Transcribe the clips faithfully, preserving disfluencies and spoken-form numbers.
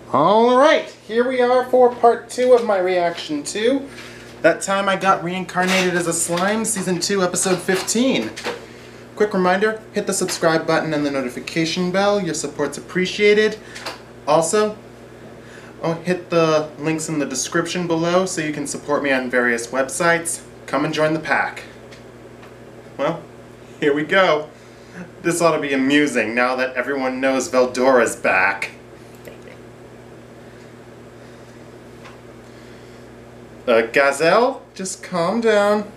Alright, here we are for part two of my reaction to That Time I Got Reincarnated as a Slime, Season two, Episode fifteen. Quick reminder, hit the subscribe button and the notification bell. Your support's appreciated. Also, oh, hit the links in the description below so you can support me on various websites. Come and join the pack. Well, here we go. This ought to be amusing now that everyone knows Veldora's back. Uh, Gazelle, just calm down.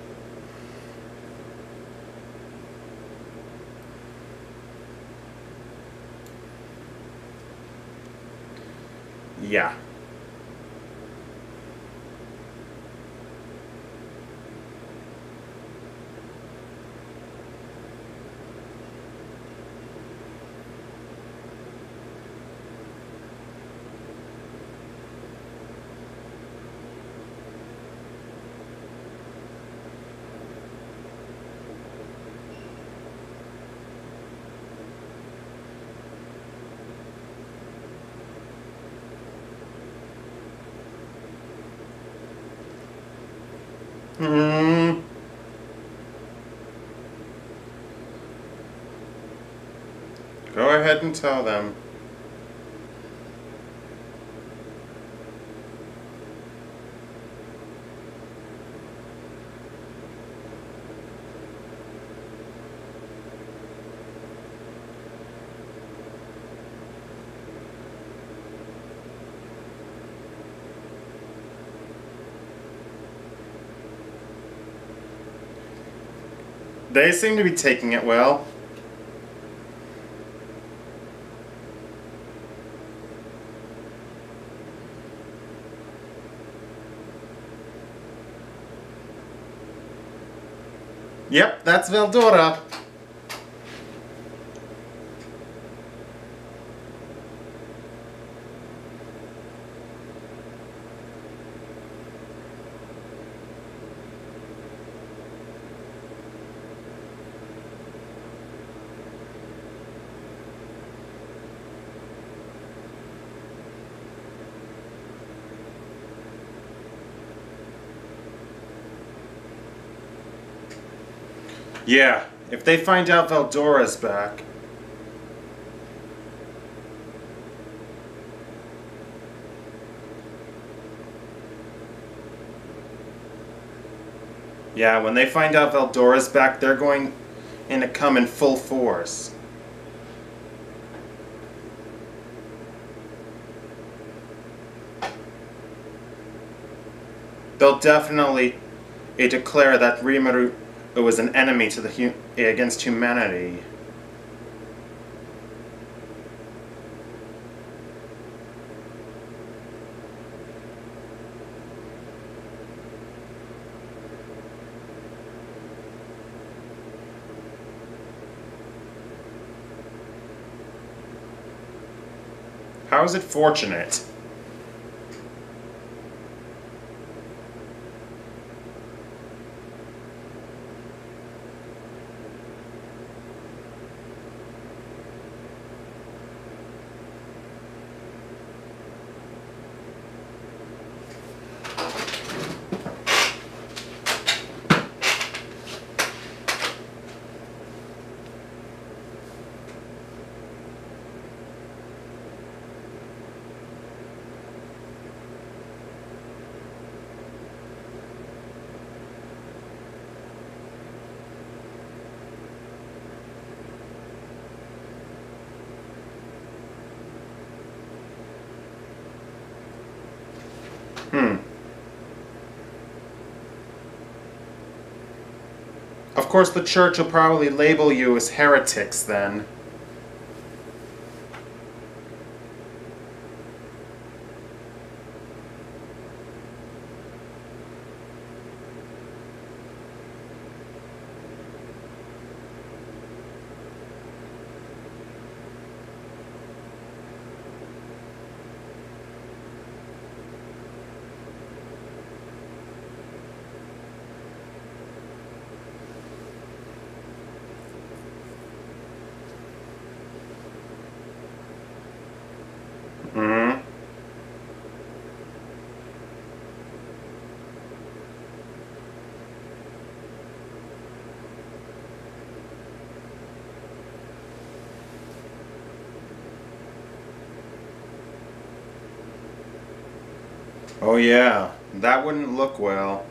Yeah. Hmm. Go ahead and tell them. They seem to be taking it well. Yep, that's Veldora. Yeah, if they find out Veldora's back. Yeah, when they find out Veldora's back, they're going in to come in full force. They'll definitely uh, declare that Rimuru was an enemy to the hu against humanity. How is it fortunate? Hmm. Of course, the church will probably label you as heretics then. Oh yeah, that wouldn't look well.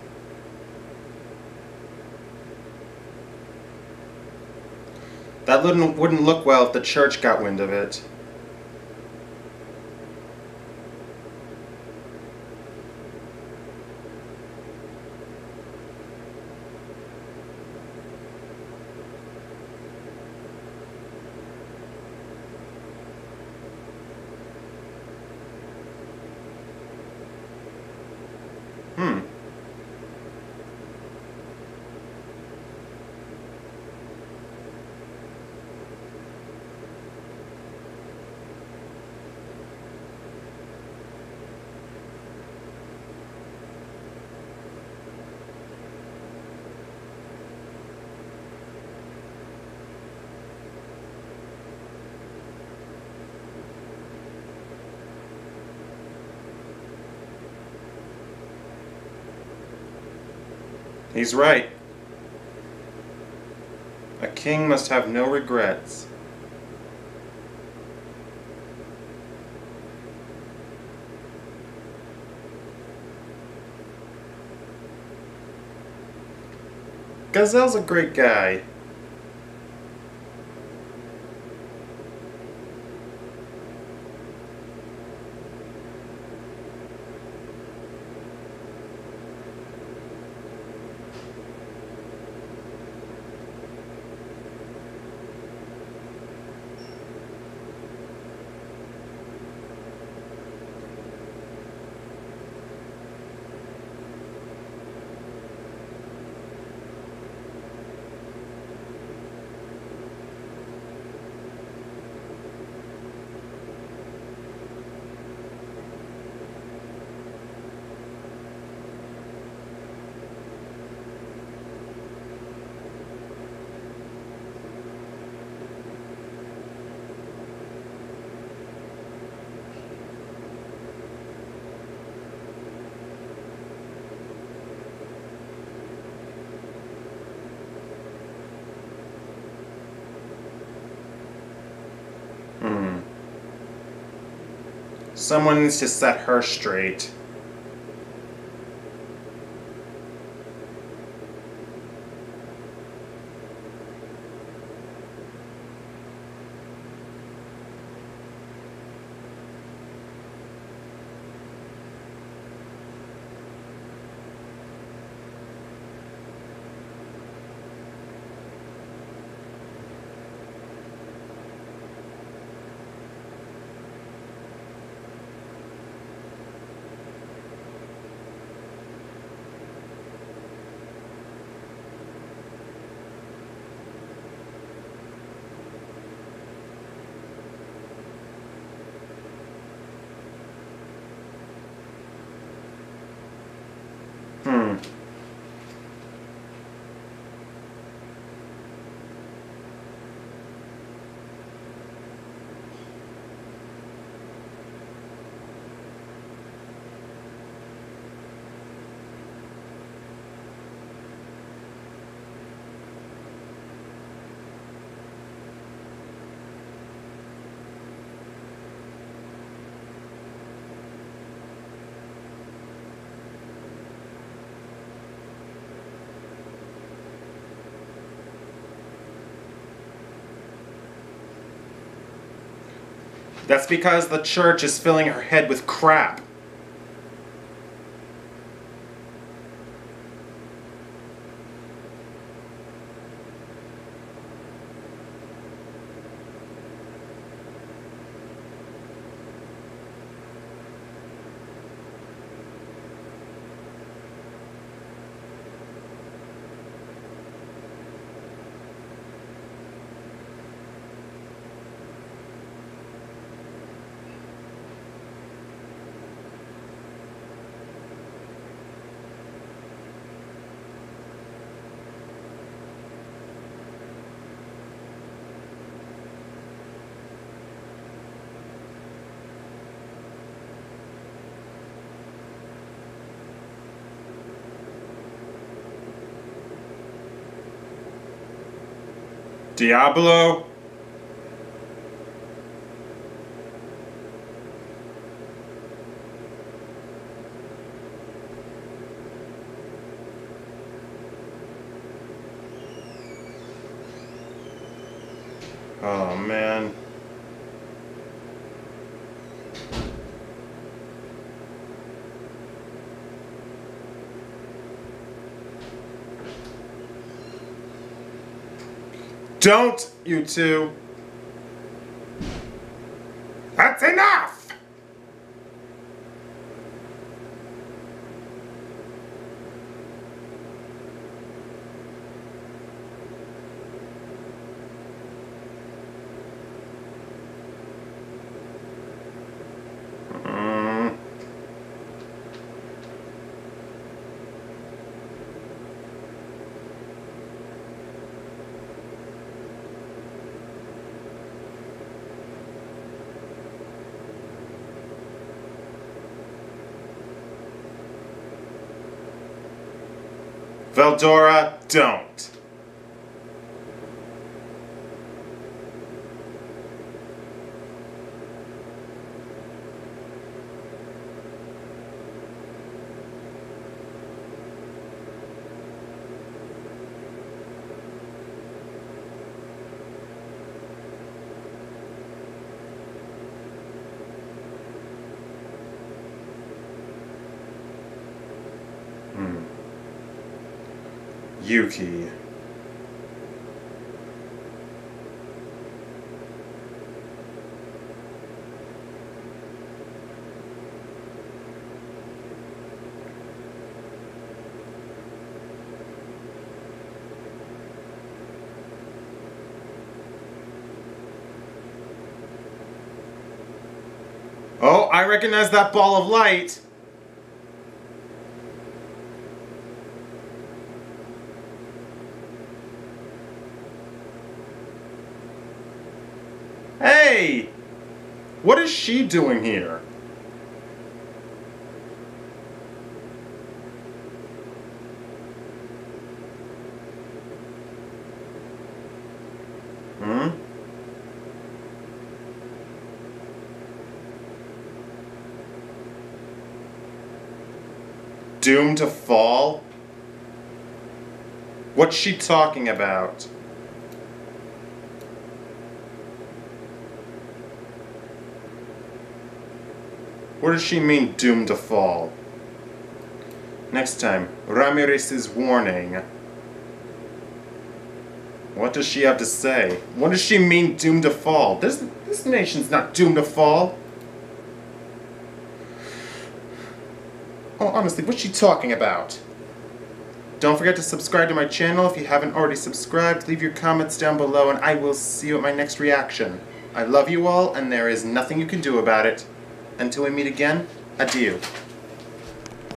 That wouldn't, wouldn't look well if the church got wind of it. Hmm. He's right. A king must have no regrets. Gazelle's a great guy. Hmm. Someone needs to set her straight. Hmm. That's because the church is filling her head with crap. Diablo? Oh, man. Don't, you two. That's enough! Mm. Veldora, don't. Hmm. Yuki. Oh, I recognize that ball of light. Hey! What is she doing here? Hmm? Doomed to fall? What's she talking about? What does she mean, doomed to fall? Next time, Ramirez's warning. What does she have to say? What does she mean, doomed to fall? This, this nation's not doomed to fall. Oh, honestly, what's she talking about? Don't forget to subscribe to my channel if you haven't already subscribed. Leave your comments down below and I will see you at my next reaction. I love you all and there is nothing you can do about it. Until we meet again, adieu.